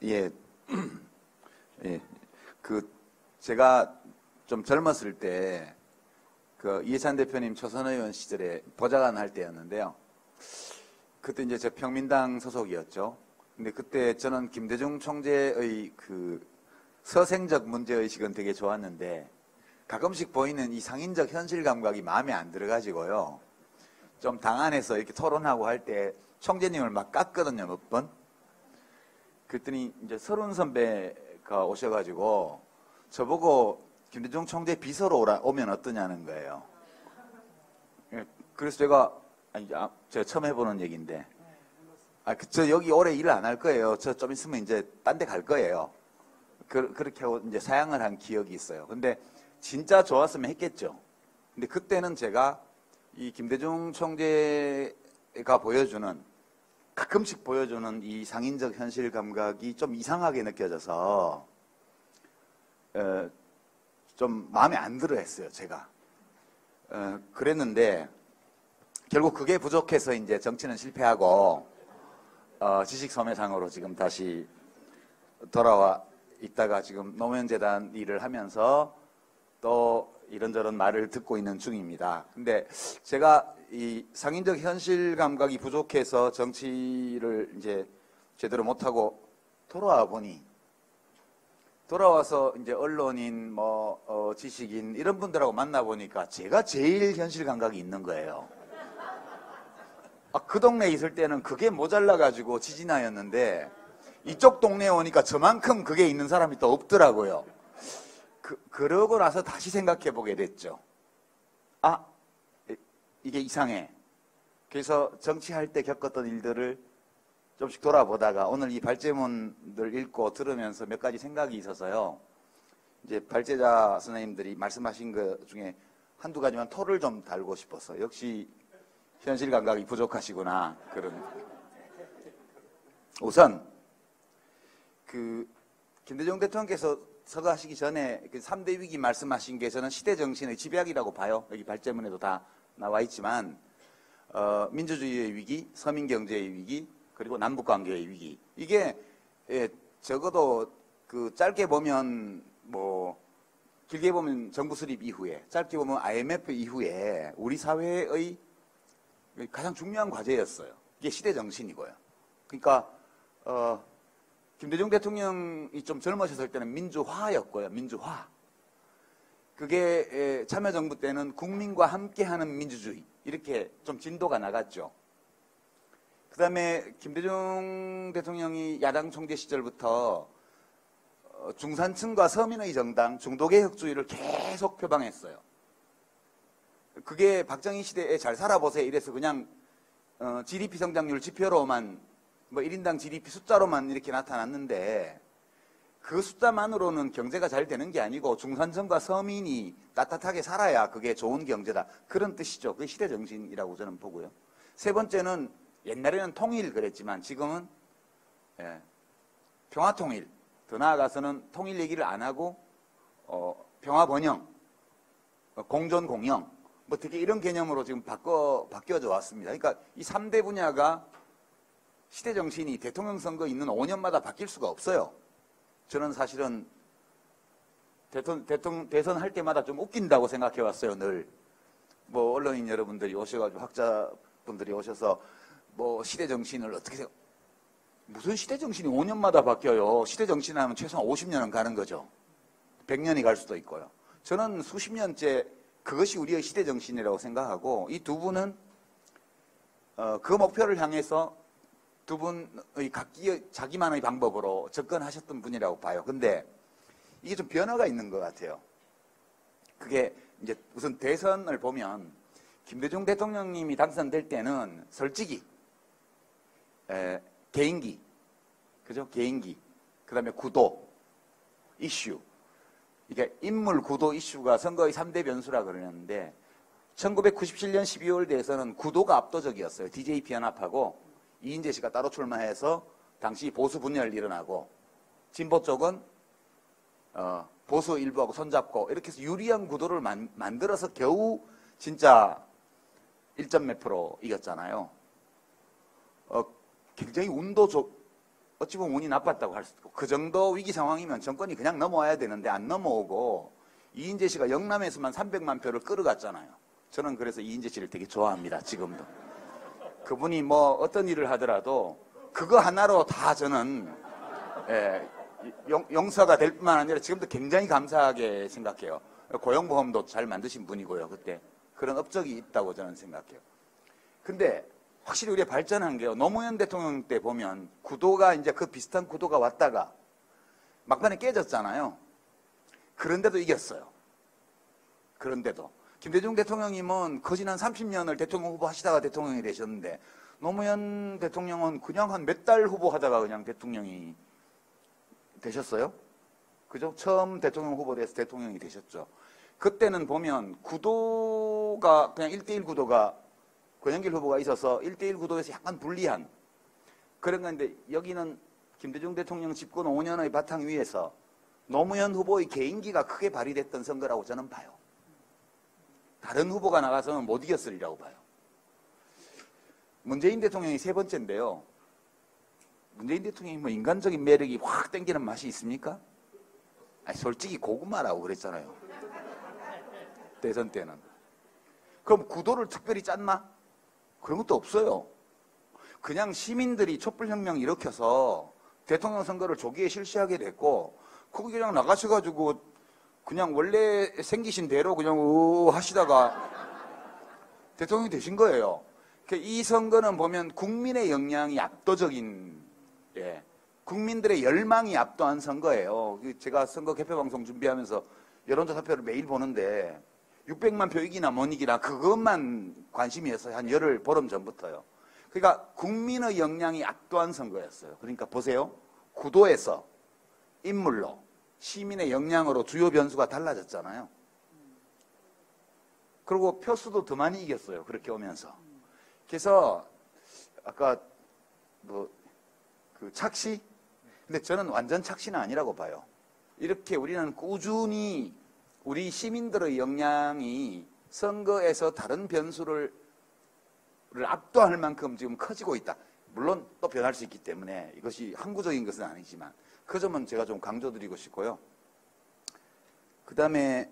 예, 예, 제가 좀 젊었을 때, 이해찬 대표님 초선 의원 시절에 보좌관 할 때였는데요. 그때 이제 저 평민당 소속이었죠. 근데 그때 저는 김대중 총재의 서생적 문제의식은 되게 좋았는데, 가끔씩 보이는 이 상인적 현실 감각이 마음에 안 들어가지고요. 좀 당 안에서 이렇게 토론하고 할 때 총재님을 막 깠거든요, 몇 번. 그랬더니 이제 서른 선배가 오셔가지고 저보고 김대중 총재 비서로 오면 어떠냐는 거예요. 그래서 제가 처음 해보는 얘기인데, 저 여기 오래 일을 안 할 거예요. 저 좀 있으면 이제 딴 데 갈 거예요. 그렇게 하고 이제 사양을 한 기억이 있어요. 근데 진짜 좋았으면 했겠죠. 근데 그때는 제가 이 김대중 총재가 가끔씩 보여주는 이 상인적 현실 감각이 좀 이상하게 느껴져서, 좀 마음에 안 들어 했어요, 제가. 그랬는데, 결국 그게 부족해서 이제 정치는 실패하고, 지식소매상으로 지금 다시 돌아와 있다가 지금 노무현재단 일을 하면서 또 이런저런 말을 듣고 있는 중입니다. 근데 제가 이 상인적 현실 감각이 부족해서 정치를 이제 제대로 못하고 돌아와서 이제 언론인, 지식인 이런 분들하고 만나보니까 제가 제일 현실 감각이 있는 거예요. 그 동네에 있을 때는 그게 모자라가지고 지진하였는데 이쪽 동네에 오니까 저만큼 그게 있는 사람이 또 없더라고요. 그러고 나서 다시 생각해 보게 됐죠. 이게 이상해. 그래서 정치할 때 겪었던 일들을 좀씩 돌아보다가 오늘 이 발제문들 읽고 들으면서 몇 가지 생각이 있어서요. 이제 발제자 선생님들이 말씀하신 것 중에 한두 가지만 토를 좀 달고 싶어서 역시 현실 감각이 부족하시구나. 우선 김대중 대통령께서 서거하시기 전에 3대 위기 말씀하신 게 저는 시대 정신의 집약이라고 봐요. 여기 발제문에도 다 나와 있지만 민주주의의 위기, 서민 경제의 위기, 그리고 남북 관계의 위기. 이게 적어도 짧게 보면 길게 보면 정부 수립 이후에, 짧게 보면 IMF 이후에 우리 사회의 가장 중요한 과제였어요. 이게 시대 정신이고요. 그러니까 김대중 대통령이 좀 젊으셨을 때는 민주화였고요. 민주화. 그게 참여정부 때는 국민과 함께하는 민주주의, 이렇게 좀 진도가 나갔죠. 그 다음에 김대중 대통령이 야당 총재 시절부터 중산층과 서민의 정당, 중도개혁주의를 계속 표방했어요. 그게 박정희 시대에 잘 살아보세요 이래서 그냥 GDP 성장률 지표로만 1인당 GDP 숫자로만 이렇게 나타났는데, 그 숫자만으로는 경제가 잘 되는 게 아니고 중산층과 서민이 따뜻하게 살아야 그게 좋은 경제다, 그런 뜻이죠. 그게 시대 정신이라고 저는 보고요. 세 번째는 옛날에는 통일 그랬지만 지금은 평화통일, 더 나아가서는 통일 얘기를 안 하고 평화번영, 공존공영, 특히 이런 개념으로 지금 바뀌어져 왔습니다. 그러니까 이 3대 분야가 시대 정신이 대통령 선거 있는 5년마다 바뀔 수가 없어요. 저는 사실은 대선 할 때마다 좀 웃긴다고 생각해 왔어요, 늘. 언론인 여러분들이 오셔가지고 학자분들이 오셔서 시대 정신을 어떻게 무슨 시대 정신이 5년마다 바뀌어요. 시대 정신 하면 최소한 50년은 가는 거죠. 100년이 갈 수도 있고요. 저는 수십 년째 그것이 우리의 시대 정신이라고 생각하고, 이 두 분은 그 목표를 향해서 두 분의 각기 자기만의 방법으로 접근하셨던 분이라고 봐요. 근데 이게 좀 변화가 있는 것 같아요. 그게 이제 우선 대선을 보면 김대중 대통령님이 당선될 때는 솔직히 개인기, 그죠? 개인기, 그 다음에 구도, 이슈, 이게 인물, 구도, 이슈가 선거의 3대 변수라 그러는데 1997년 12월 대선은 구도가 압도적이었어요. DJP 연합하고 이인재 씨가 따로 출마해서 당시 보수 분열이 일어나고, 진보 쪽은 보수 일부하고 손잡고 이렇게 해서 유리한 구도를 만들어서 겨우 진짜 1점 몇 프로 이겼잖아요. 굉장히 운도 어찌 보면 운이 나빴다고 할 수도 있고, 그 정도 위기 상황이면 정권이 그냥 넘어와야 되는데 안 넘어오고 이인재 씨가 영남에서만 300만 표를 끌어갔잖아요. 저는 그래서 이인재 씨를 되게 좋아합니다. 지금도. 그분이 뭐 어떤 일을 하더라도 그거 하나로 다 저는 용서가 될 뿐만 아니라 지금도 굉장히 감사하게 생각해요. 고용보험도 잘 만드신 분이고요. 그때 그런 업적이 있다고 저는 생각해요. 근데 확실히 우리가 발전한 게요. 노무현 대통령 때 보면 구도가 이제 그 비슷한 구도가 왔다가 막판에 깨졌잖아요. 그런데도 이겼어요. 그런데도. 김대중 대통령님은 거진 한 30년을 대통령 후보 하시다가 대통령이 되셨는데 노무현 대통령은 그냥 한 몇 달 후보 하다가 그냥 대통령이 되셨어요. 그죠? 처음 대통령 후보 돼서 대통령이 되셨죠. 그때는 보면 구도가 그냥 1대1 구도가 권영길 후보가 있어서 1대1 구도에서 약간 불리한 그런 건데 여기는 김대중 대통령 집권 5년의 바탕 위에서 노무현 후보의 개인기가 크게 발휘됐던 선거라고 저는 봐요. 다른 후보가 나가서는 못 이겼으리라고 봐요. 문재인 대통령이 세 번째인데요. 문재인 대통령이 뭐 인간적인 매력이 확 땡기는 맛이 있습니까? 아니, 솔직히 고구마라고 그랬잖아요. 대선 때는. 그럼 구도를 특별히 짰나? 그런 것도 없어요. 그냥 시민들이 촛불혁명 일으켜서 대통령 선거를 조기에 실시하게 됐고 거기 그냥 나가셔가지고 그냥 원래 생기신 대로 그냥 하시다가 대통령이 되신 거예요. 이 선거는 보면 국민의 역량이 압도적인, 국민들의 열망이 압도한 선거예요. 제가 선거 개표방송 준비하면서 여론조사표를 매일 보는데 600만 표 이기나 못 이기나 그것만 관심이었어요. 한 열흘 보름 전부터요. 그러니까 국민의 역량이 압도한 선거였어요. 그러니까 보세요. 구도에서 인물로 시민의 역량으로 주요 변수가 달라졌잖아요. 그리고 표수도 더 많이 이겼어요. 그렇게 오면서. 그래서 아까 뭐 그 착시? 근데 저는 완전 착시는 아니라고 봐요. 이렇게 우리는 꾸준히 우리 시민들의 역량이 선거에서 다른 변수를 압도할 만큼 지금 커지고 있다. 물론 또 변할 수 있기 때문에 이것이 항구적인 것은 아니지만 그 점은 제가 좀 강조드리고 싶고요. 그 다음에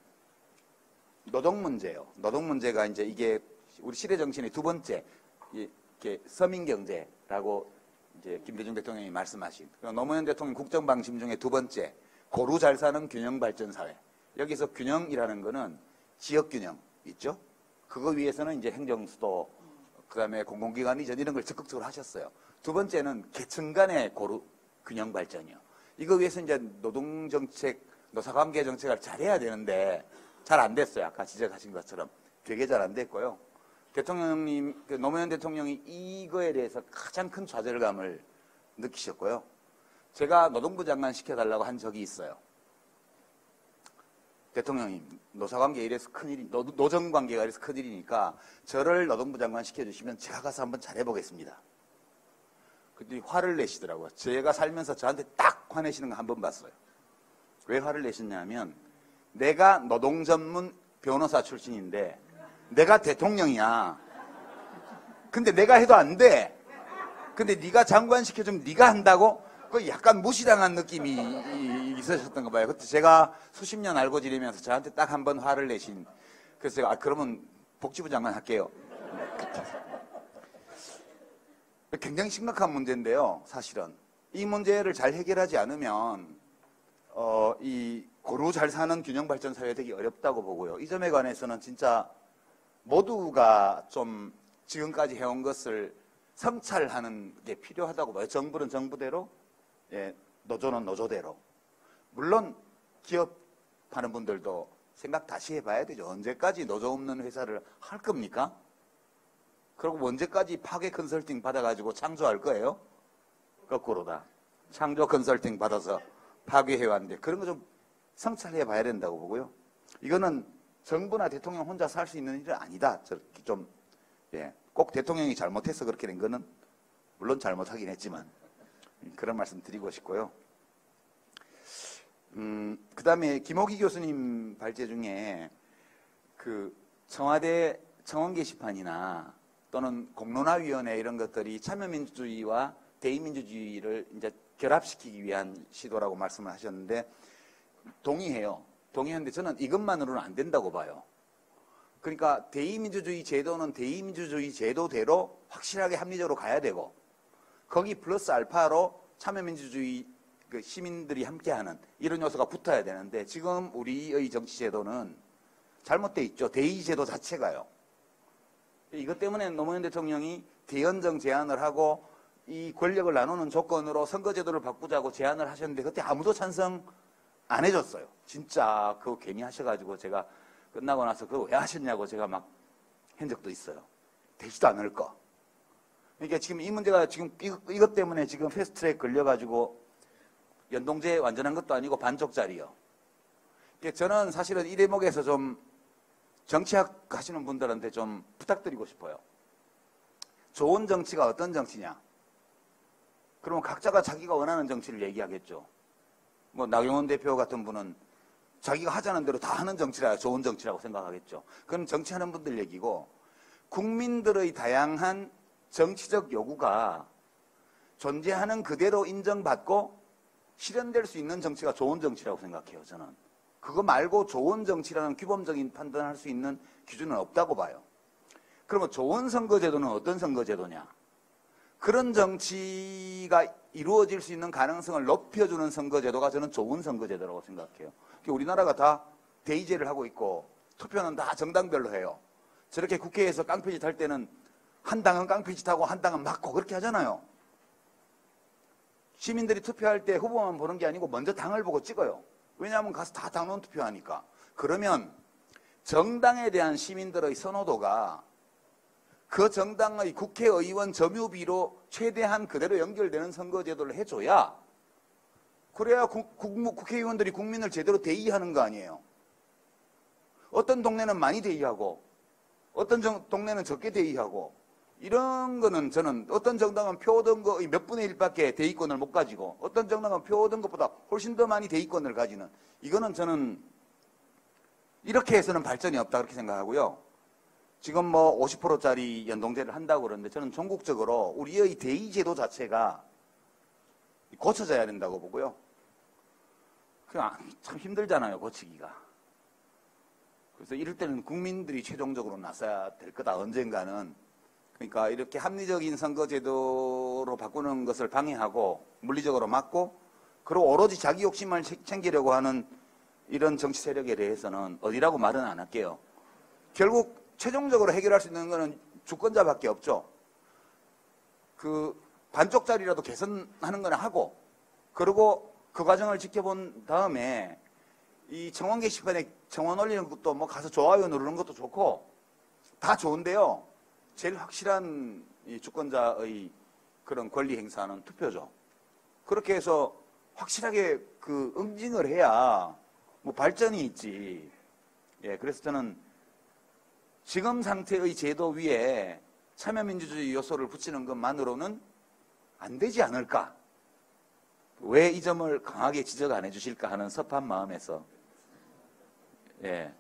노동 문제요. 노동 문제가 이제 이게 우리 시대 정신의 두 번째 이렇게 서민 경제라고 이제 김대중 대통령이 말씀하신 노무현 대통령 국정 방침 중에 두 번째 고루 잘 사는 균형 발전 사회. 여기서 균형이라는 거는 지역 균형 있죠? 그거 위해서는 이제 행정수도 그다음에 공공기관 이전 이런 걸 적극적으로 하셨어요. 두 번째는 계층 간의 고루 균형 발전이요. 이거 위해서 이제 노동정책, 노사관계 정책을 잘해야 되는데 잘 안 됐어요. 아까 지적하신 것처럼 되게 잘 안 됐고요. 대통령님, 노무현 대통령이 이거에 대해서 가장 큰 좌절감을 느끼셨고요. 제가 노동부 장관 시켜달라고 한 적이 있어요. 대통령이 노사관계 이래서 큰일이, 노정관계가 이래서 큰일이니까 저를 노동부 장관 시켜주시면 제가 가서 한번 잘해보겠습니다. 근데 화를 내시더라고요. 제가 살면서 저한테 딱 화내시는 거 한 번 봤어요. 왜 화를 내셨냐면 내가 노동 전문 변호사 출신인데 내가 대통령이야. 근데 내가 해도 안 돼. 근데 네가 장관 시켜주면 네가 한다고? 그 약간 무시당한 느낌이 있으셨던 거 봐요. 그때 제가 수십 년 알고 지내면서 저한테 딱 한 번 화를 내신. 그래서 제가 그러면 복지부 장관 할게요. 굉장히 심각한 문제인데요. 사실은 이 문제를 잘 해결하지 않으면 이 고루 잘 사는 균형 발전 사회 되기 어렵다고 보고요. 이 점에 관해서는 진짜 모두가 좀 지금까지 해온 것을 성찰하는 게 필요하다고 봐요. 정부는 정부대로, 노조는 노조대로. 물론 기업하는 분들도 생각 다시 해봐야 되죠. 언제까지 노조 없는 회사를 할 겁니까? 그리고 언제까지 파괴 컨설팅 받아가지고 창조할 거예요? 거꾸로다. 창조 컨설팅 받아서 파괴해왔는데 그런 거 좀 성찰해봐야 된다고 보고요. 이거는 정부나 대통령 혼자서 할 수 있는 일은 아니다. 저렇게 좀, 꼭 대통령이 잘못해서 그렇게 된 거는 물론 잘못하긴 했지만 그런 말씀 드리고 싶고요. 그 다음에 김호기 교수님 발제 중에 그 청와대 청원 게시판이나 또는 공론화위원회 이런 것들이 참여민주주의와 대의민주주의를 이제 결합시키기 위한 시도라고 말씀을 하셨는데 동의해요. 동의하는데 저는 이것만으로는 안 된다고 봐요. 그러니까 대의민주주의 제도는 대의민주주의 제도대로 확실하게 합리적으로 가야 되고 거기 플러스 알파로 참여민주주의 그 시민들이 함께하는 이런 요소가 붙어야 되는데 지금 우리의 정치제도는 잘못돼 있죠. 대의제도 자체가요. 이것 때문에 노무현 대통령이 대연정 제안을 하고 이 권력을 나누는 조건으로 선거제도를 바꾸자고 제안을 하셨는데 그때 아무도 찬성 안 해줬어요. 진짜 그거 괜히 하셔가지고 제가 끝나고 나서 그거 왜 하셨냐고 제가 막 한 적도 있어요. 되지도 않을 거. 그러니까 지금 이 문제가 지금 이것 때문에 지금 패스트트랙 걸려가지고 연동제 완전한 것도 아니고 반쪽짜리요. 그러니까 저는 사실은 이 대목에서 좀 정치학 하시는 분들한테 좀 부탁드리고 싶어요. 좋은 정치가 어떤 정치냐? 그러면 각자가 자기가 원하는 정치를 얘기하겠죠. 뭐 나경원 대표 같은 분은 자기가 하자는 대로 다 하는 정치라 좋은 정치라고 생각하겠죠. 그건 정치하는 분들 얘기고 국민들의 다양한 정치적 요구가 존재하는 그대로 인정받고 실현될 수 있는 정치가 좋은 정치라고 생각해요. 저는. 그거 말고 좋은 정치라는 규범적인 판단할 수 있는 기준은 없다고 봐요. 그러면 좋은 선거제도는 어떤 선거제도냐? 그런 정치가 이루어질 수 있는 가능성을 높여주는 선거제도가 저는 좋은 선거제도라고 생각해요. 우리나라가 다 대의제를 하고 있고 투표는 다 정당별로 해요. 저렇게 국회에서 깡패짓 할 때는 한 당은 깡패짓하고 한 당은 막고 그렇게 하잖아요. 시민들이 투표할 때 후보만 보는 게 아니고 먼저 당을 보고 찍어요. 왜냐하면 가서 다 당론 투표하니까. 그러면 정당에 대한 시민들의 선호도가 그 정당의 국회의원 점유비로 최대한 그대로 연결되는 선거제도를 해줘야 그래야 국회의원들이 국민을 제대로 대의하는 거 아니에요. 어떤 동네는 많이 대의하고 어떤 동네는 적게 대의하고 이런 거는 저는 어떤 정당은 표 얻은 거의 몇 분의 1밖에 대의권을 못 가지고 어떤 정당은 표 얻은 것보다 훨씬 더 많이 대의권을 가지는 이거는 저는 이렇게 해서는 발전이 없다 그렇게 생각하고요. 지금 뭐 50%짜리 연동제를 한다고 그러는데 저는 전국적으로 우리의 대의제도 자체가 고쳐져야 된다고 보고요. 참 힘들잖아요, 고치기가. 그래서 이럴 때는 국민들이 최종적으로 나서야 될 거다, 언젠가는. 그러니까 이렇게 합리적인 선거제도로 바꾸는 것을 방해하고 물리적으로 막고 그리고 오로지 자기 욕심만 챙기려고 하는 이런 정치 세력에 대해서는 어디라고 말은 안 할게요. 결국 최종적으로 해결할 수 있는 거는 주권자밖에 없죠. 그 반쪽짜리라도 개선하는 거나 하고 그리고 그 과정을 지켜본 다음에 이 청원 게시판에 청원 올리는 것도 뭐 가서 좋아요 누르는 것도 좋고 다 좋은데요. 제일 확실한 이 주권자의 그런 권리 행사는 투표죠. 그렇게 해서 확실하게 그 응징을 해야 뭐 발전이 있지. 예, 그래서 저는 지금 상태의 제도 위에 참여민주주의 요소를 붙이는 것만으로는 안 되지 않을까. 왜 이 점을 강하게 지적 안 해주실까 하는 섭한 마음에서 예,